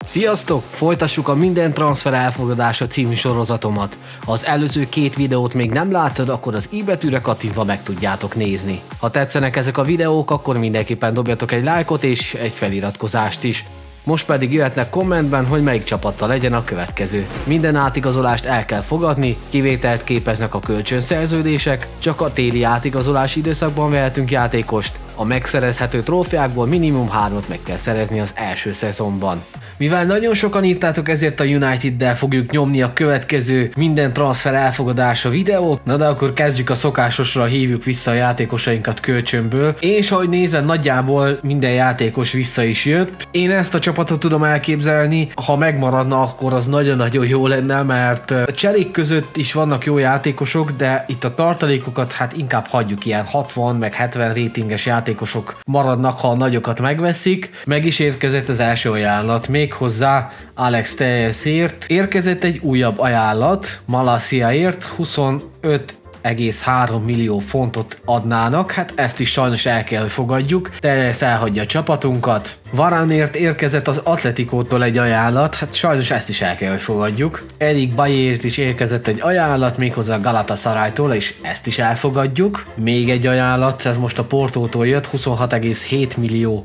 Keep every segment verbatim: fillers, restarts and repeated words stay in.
Sziasztok! Folytassuk a Minden transfer elfogadása című sorozatomat. Ha az előző két videót még nem láttad, akkor az i betűre kattintva meg tudjátok nézni. Ha tetszenek ezek a videók, akkor mindenképpen dobjatok egy lájkot és egy feliratkozást is. Most pedig jöhetnek kommentben, hogy melyik csapattal legyen a következő. Minden átigazolást el kell fogadni, kivételt képeznek a kölcsönszerződések, csak a téli átigazolási időszakban vehetünk játékost, a megszerezhető trófeákból minimum hármat meg kell szerezni az első szezonban. Mivel nagyon sokan írtátok, ezért a United-del fogjuk nyomni a következő Minden transfer elfogadása videót, na de akkor kezdjük a szokásosra, hívjuk vissza a játékosainkat kölcsönből, és ahogy nézem, nagyjából minden játékos vissza is jött. Én ezt a csapatot tudom elképzelni, ha megmaradna, akkor az nagyon-nagyon jó lenne, mert a cserék között is vannak jó játékosok, de itt a tartalékokat hát inkább hagyjuk, ilyen hatvan meg hetven ratinges játékosok maradnak, ha a nagyokat megveszik. Meg is érkezett az első ajánlat, méghozzá Alex Tellesért érkezett egy újabb ajánlat, Malaciaért huszonöt egész három millió fontot adnának, hát ezt is sajnos el kell, hogy fogadjuk. Tellez elhagyja a csapatunkat. Varánért érkezett az Atleticótól egy ajánlat, hát sajnos ezt is el kell, hogy fogadjuk. Eric Baillyért is érkezett egy ajánlat, méghozzá a Galatasaraytól, és ezt is elfogadjuk. Még egy ajánlat, ez most a Portótól jött, huszonhat egész hét millió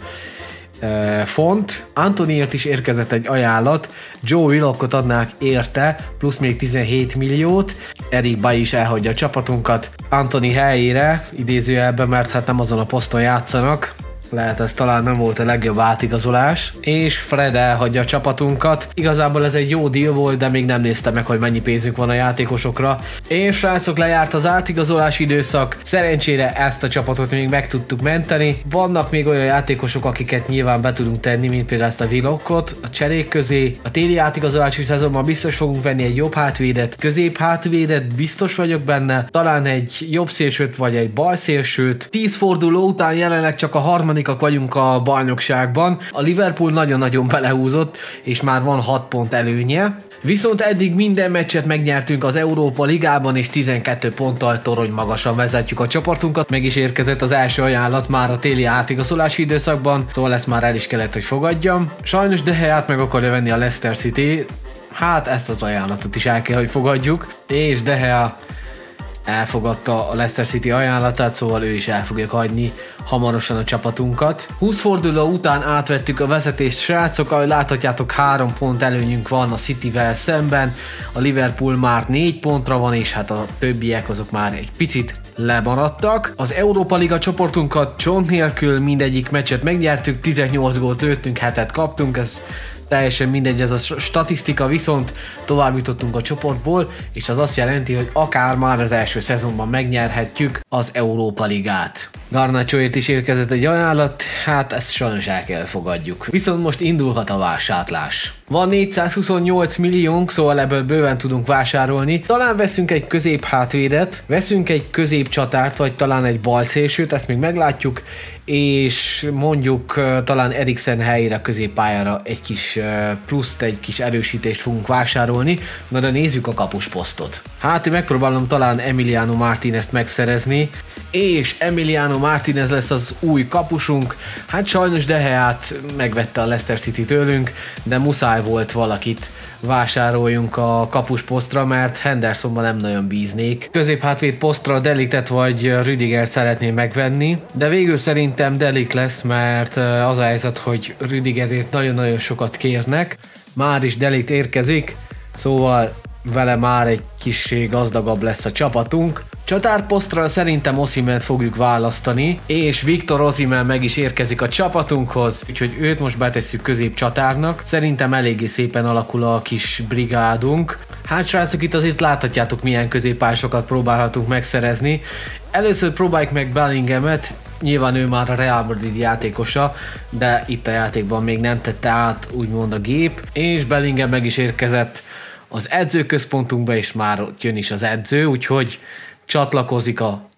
font. Antoniért is érkezett egy ajánlat, Joe Willockot adnák érte, plusz még tizenhét milliót. Eric Bailly is elhagyja a csapatunkat Antony helyére, idézőjelben, mert hát nem azon a poszton játszanak. Lehet ez talán nem volt a legjobb átigazolás. És Fred elhagyja a csapatunkat. Igazából ez egy jó deal volt, de még nem néztem meg, hogy mennyi pénzünk van a játékosokra. És srácok, lejárt az átigazolási időszak. Szerencsére ezt a csapatot még meg tudtuk menteni. Vannak még olyan játékosok, akiket nyilván be tudunk tenni, mint például ezt a Willockot a cserék közé. A téli átigazolási szezonban biztos fogunk venni egy jobb hátvédet, közép hátvédet, biztos vagyok benne. Talán egy jobb szélsőt vagy egy bal szélsőt. tíz forduló után jelenleg csak a harmadik vagyunk a bajnokságban. A Liverpool nagyon-nagyon belehúzott, és már van hat pont előnye. Viszont eddig minden meccset megnyertünk az Európa Ligában, és tizenkét ponttal torony magasan vezetjük a csapatunkat. Meg is érkezett az első ajánlat már a téli átigazolási időszakban, szóval ezt már el is kellett, hogy fogadjam. Sajnos De Geát meg akarja venni a Leicester City, hát ezt az ajánlatot is el kell, hogy fogadjuk, és De Gea elfogadta a Leicester City ajánlatát, szóval ő is el fogja hagyni hamarosan a csapatunkat. húsz forduló után átvettük a vezetést, srácok, ahogy láthatjátok, három pont előnyünk van a Cityvel szemben, a Liverpool már négy pontra van, és hát a többiek azok már egy picit lemaradtak. Az Európa Liga csoportunkat csont nélkül mindegyik meccset megnyertük, tizennyolc gólt lőttünk, hetet kaptunk, ez teljesen mindegy ez a statisztika, viszont tovább jutottunk a csoportból, és az azt jelenti, hogy akár már az első szezonban megnyerhetjük az Európa Ligát. Garnachoért is érkezett egy ajánlat, hát ezt sajnos el kell fogadjuk. Viszont most indulhat a vásárlás. Van négyszázhuszonnyolc milliónk, szóval ebből bőven tudunk vásárolni. Talán veszünk egy közép hátvédet, veszünk egy közép csatárt, vagy talán egy bal szélsőt, ezt még meglátjuk, és mondjuk uh, talán Eriksen helyére a középpályára egy kis uh, pluszt, egy kis erősítést fogunk vásárolni, na de nézzük a kapusposztot. Hát én megpróbálom talán Emiliano Martínezt megszerezni, és Emiliano Martínez lesz az új kapusunk. Hát sajnos De Geát megvette a Leicester City tőlünk, de muszáj volt valakit vásároljunk a kapusposztra, mert Hendersonban nem nagyon bíznék. Középhátvéd posztra De Ligtet vagy Rüdigert szeretném megvenni, de végül szerintem De Ligt lesz, mert az a helyzet, hogy Rüdigerért nagyon-nagyon sokat kérnek. Már is De Ligt érkezik, szóval vele már egy kissé gazdagabb lesz a csapatunk. Csatárposztra szerintem Osimhent fogjuk választani, és Victor Osimhen meg is érkezik a csapatunkhoz, úgyhogy őt most betesszük középcsatárnak. Szerintem eléggé szépen alakul a kis brigádunk. Hát srácok, itt azért láthatjátok, milyen középpályásokat próbálhatunk megszerezni. Először próbáljuk meg Bellinghamet, nyilván ő már a Real Madrid játékosa, de itt a játékban még nem tette át úgymond a gép, és Bellingham meg is érkezett az edzőközpontunkba, és már ott jön is az edző, úgyhogy csatlakozik a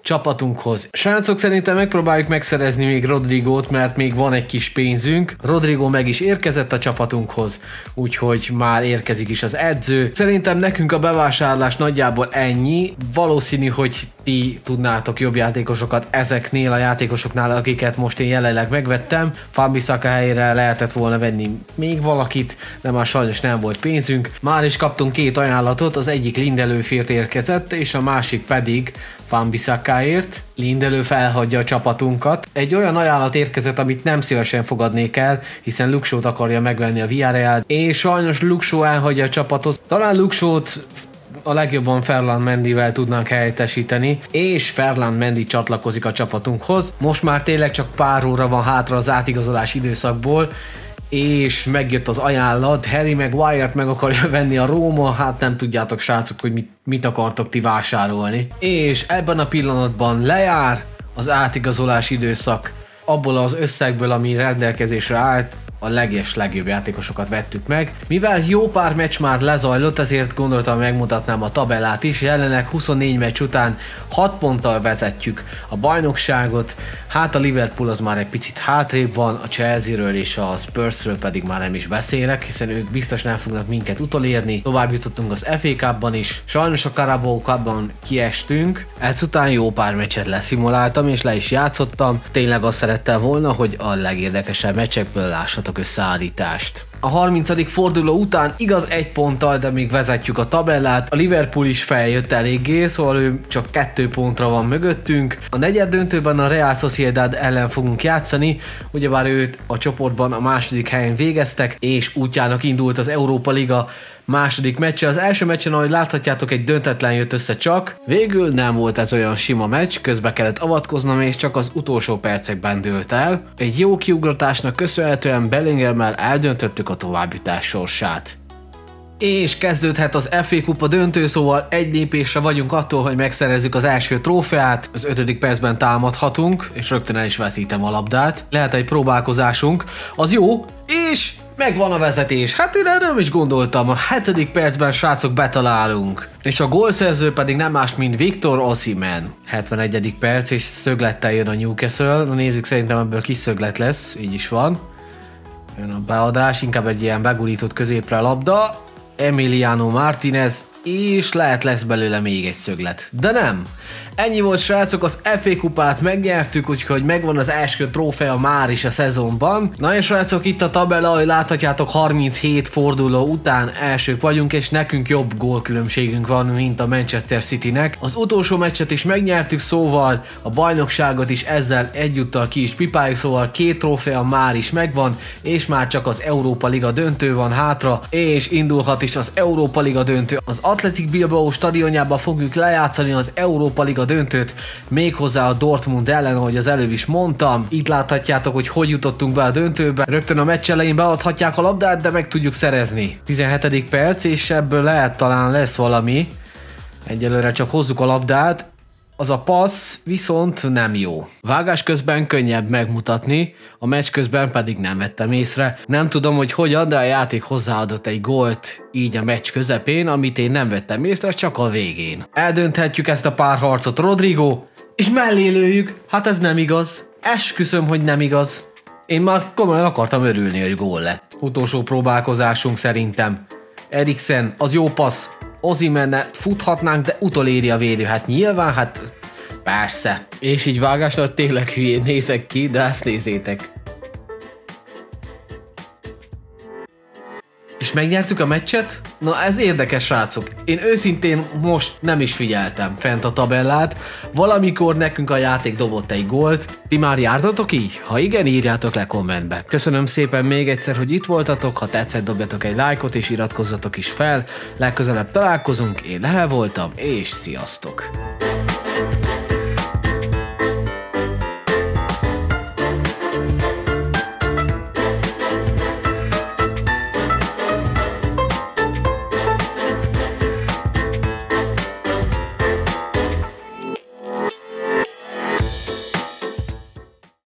csapatunkhoz. Srácok, szerintem megpróbáljuk megszerezni még Rodrigót, mert még van egy kis pénzünk. Rodrigo meg is érkezett a csapatunkhoz, úgyhogy már érkezik is az edző. Szerintem nekünk a bevásárlás nagyjából ennyi. Valószínű, hogy ti tudnátok jobb játékosokat ezeknél a játékosoknál, akiket most én jelenleg megvettem. Wan-Bissaka helyére lehetett volna venni még valakit, de már sajnos nem volt pénzünk. Már is kaptunk két ajánlatot, az egyik Lindelöfért érkezett, és a másik pedig Wan-Bissakáért. Lindelö felhagyja a csapatunkat. Egy olyan ajánlat érkezett, amit nem szívesen fogadnék el, hiszen Luke Shaw-t akarja megvenni a Villarreal, és sajnos Luke Shaw elhagyja a csapatot. Talán Luke Shaw-t a legjobban Ferland Mendyvel tudnánk helyettesíteni, és Ferland Mendy csatlakozik a csapatunkhoz. Most már tényleg csak pár óra van hátra az átigazolás időszakból, és megjött az ajánlat, Harry Maguire-t meg akarja venni a Róma, hát nem tudjátok srácok, hogy mit, mit akartok ti vásárolni. És ebben a pillanatban lejár az átigazolás időszak, abból az összegből, ami rendelkezésre állt, a leges legjobb játékosokat vettük meg. Mivel jó pár meccs már lezajlott, ezért gondoltam megmutatnám a tabellát is. Jelenleg huszonnégy meccs után hat ponttal vezetjük a bajnokságot. Hát a Liverpool az már egy picit hátrébb van, a Chelsea-ről és a Spursről pedig már nem is beszélek, hiszen ők biztos nem fognak minket utolérni. Tovább jutottunk az ef á Cupban is. Sajnos a Carabao Cupban kiestünk. Ezután jó pár meccset leszimuláltam és le is játszottam. Tényleg azt szerettem volna, hogy a legérdekesebb meccsekből lássatok összeállítást. A harmincadik forduló után igaz egy ponttal, de még vezetjük a tabellát. A Liverpool is feljött eléggé, szóval ő csak kettő pontra van mögöttünk. A negyed döntőben a Real Sociedad ellen fogunk játszani, ugyebár őt a csoportban a második helyen végeztek, és útjának indult az Európa Liga második meccse. Az első meccsen, ahogy láthatjátok, egy döntetlen jött össze csak. Végül nem volt ez olyan sima meccs, közbe kellett avatkoznom, és csak az utolsó percekben dőlt el. Egy jó kiugratásnak köszönhetően Bellinghemmel eldöntöttük a továbbjutás sorsát. És kezdődhet az ef á Kupa döntő, szóval egy lépésre vagyunk attól, hogy megszerezzük az első trófeát. Az ötödik percben támadhatunk, és rögtön el is veszítem a labdát. Lehet egy próbálkozásunk, az jó, és megvan a vezetés. Hát én erről is gondoltam, a hetedik percben srácok betalálunk. És a gólszerző pedig nem más, mint Victor Osimhen. hetvenegyedik perc, és szöglettel jön a Newcastle. Na nézzük, szerintem ebből kis szöglet lesz, így is van. Jön a beadás, inkább egy ilyen begurított középre labda. Emiliano Martinez, és lehet lesz belőle még egy szöglet. De nem! Ennyi volt srácok, az ef á Kupát megnyertük, úgyhogy megvan az első trófea már is a szezonban. Na és srácok, itt a tabella, ahogy láthatjátok, harminchét forduló után elsők vagyunk, és nekünk jobb gólkülönbségünk van, mint a Manchester Citynek. Az utolsó meccset is megnyertük, szóval a bajnokságot is ezzel egyúttal ki is pipáljuk, szóval két trófea már is megvan, és már csak az Európa Liga döntő van hátra, és indulhat is az Európa Liga döntő. Az Athletic Bilbao stadionjában fogjuk lejátszani az Európa Liga döntőt, méghozzá a Dortmund ellen, ahogy az előbb is mondtam. Itt láthatjátok, hogy hogy jutottunk be a döntőbe. Rögtön a meccs elején beadhatják a labdát, de meg tudjuk szerezni. tizenhetedik perc, és ebből lehet talán lesz valami. Egyelőre csak hozzuk a labdát. Az a passz viszont nem jó. Vágás közben könnyebb megmutatni, a meccs közben pedig nem vettem észre. Nem tudom, hogy hogyan, de a játék hozzáadott egy gólt így a meccs közepén, amit én nem vettem észre, csak a végén. Eldönthetjük ezt a párharcot, Rodrigo, és mellé lőjük. Hát ez nem igaz. Esküszöm, hogy nem igaz. Én már komolyan akartam örülni, hogy gól lett. Utolsó próbálkozásunk szerintem. Eriksen, az jó passz. Osimhennel futhatnánk, de utoléri a védő. Hát nyilván, hát persze. És így vágásra tényleg hülyén nézek ki, de ezt nézzétek. És megnyertük a meccset? Na ez érdekes srácok. Én őszintén most nem is figyeltem fent a tabellát. Valamikor nekünk a játék dobott egy gólt. Ti már jártatok így? Ha igen, írjátok le kommentbe. Köszönöm szépen még egyszer, hogy itt voltatok. Ha tetszett, dobjatok egy lájkot és iratkozzatok is fel. Legközelebb találkozunk. Én Lehel voltam, és sziasztok!